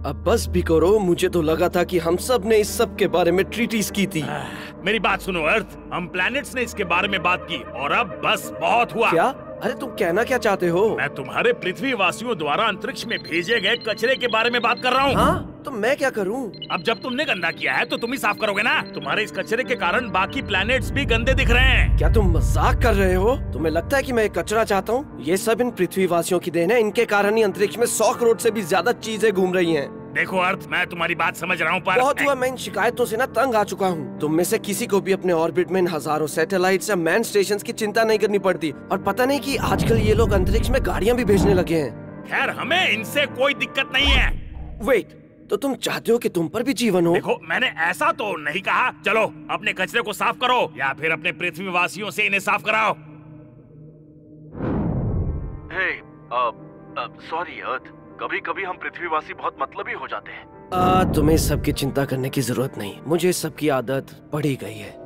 अब बस भी करो, मुझे तो लगा था कि हम सब ने इस सब के बारे में ट्रीटीज की थी। मेरी बात सुनो अर्थ, हम प्लैनेट्स ने इसके बारे में बात की और अब बस बहुत हुआ। क्या? अरे तुम कहना क्या चाहते हो? मैं तुम्हारे पृथ्वी वासियों द्वारा अंतरिक्ष में भेजे गए कचरे के बारे में बात कर रहा हूँ। हाँ? तो मैं क्या करूँ? अब जब तुमने गंदा किया है तो तुम ही साफ करोगे ना। तुम्हारे इस कचरे के कारण बाकी प्लैनेट्स भी गंदे दिख रहे हैं। क्या तुम मजाक कर रहे हो? तुम्हें लगता है कि मैं कचरा चाहता हूँ? ये सब इन पृथ्वी वासियों की देन है। इनके कारण ही अंतरिक्ष में 100 करोड़ से भी ज्यादा चीजें घूम रही हैं। देखो अर्थ, मैं तुम्हारी बात समझ रहा हूँ पर बहुत हुआ, मैं इन शिकायतों से ना तंग आ चुका हूँ। तुम में से किसी को भी अपने ऑर्बिट में इन हजारों सैटेलाइट्स या मैन स्टेशंस की चिंता नहीं करनी पड़ती। और पता नहीं कि आजकल ये लोग अंतरिक्ष में गाड़ियाँ भी भेजने लगे हैं। खैर, हमें इनसे कोई दिक्कत नहीं है। वेट, तो तुम चाहते हो कि तुम पर भी जीवन हो? देखो, मैंने ऐसा तो नहीं कहा। चलो अपने कचरे को साफ करो या फिर अपने पृथ्वी वासियों से इन्हें साफ कराओ। सॉरी अर्थ, कभी कभी हम पृथ्वीवासी बहुत मतलबी हो जाते हैं। तुम्हें इस सब की चिंता करने की जरूरत नहीं, मुझे इस सब की आदत पड़ ही गई है।